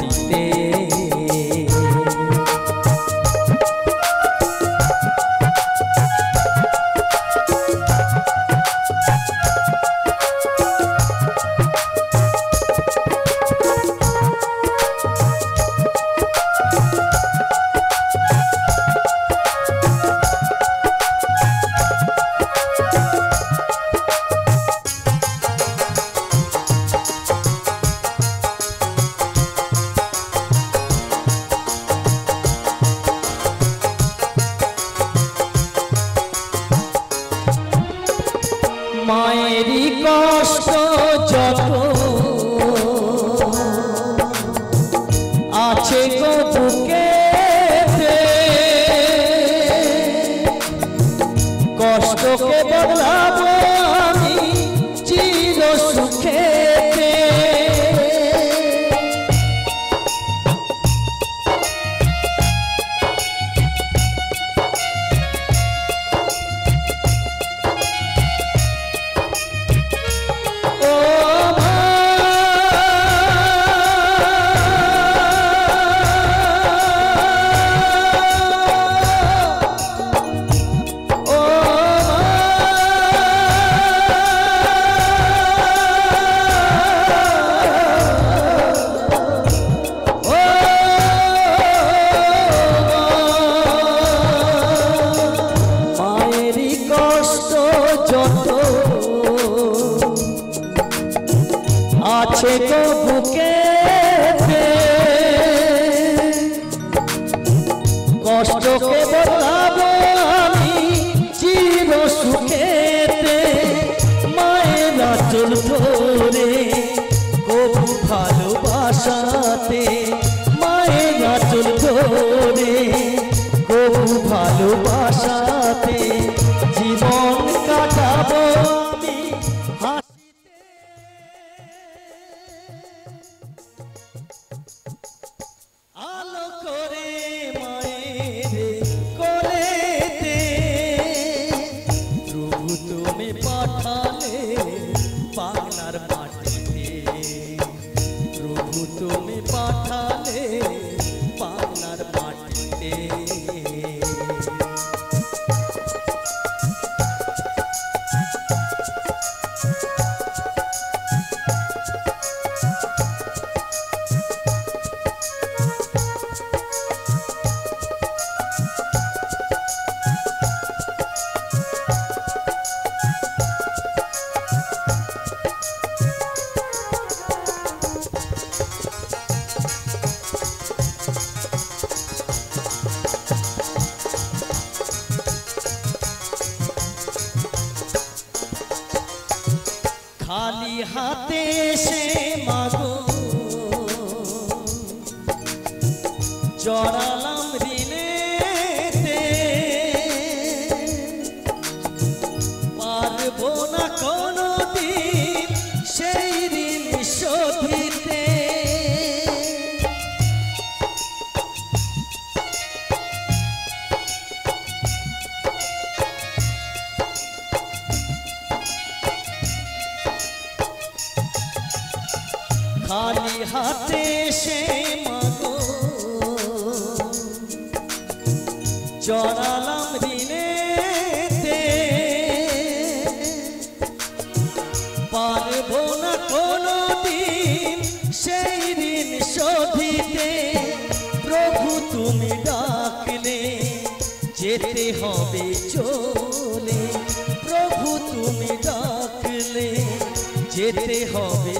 মাটিতে। মায়েরই কষ্ট যত আছে গো বুকেতে, কষ্টকে বদলাবো আমি চির সুখেতে। আছে গো বুকেতে, কষ্টকে বদলাবো আমি চির সুখেতে। মায়ের আঁচল ধরে কবু ভালোবাসাতে, মায়ের আঁচল ধরে কবু ভালোবাসাতে জীবন কাটাবো আমি হাসিতে। আলো করে মায়ের কোলেতে প্রভু তুমি পাঠালে বাংলার মাটিতে, প্রভু তুমি পাঠালে বাংলার মাটিতে। খালি হাতে সে মাগো জড়ালাম ঋণেতে, পারবো না কোনোদিন সেই ঋণ শোধিতে। খালি হাতে সে মাগো জড়ালাম ঋণেতে, পারবো না কোনোদিন সেই ঋণ শোধিতে। প্রভু তুমি ডাকলে যেতে হবে চলে, প্রভু তুমি ডাকলে যেতে হবে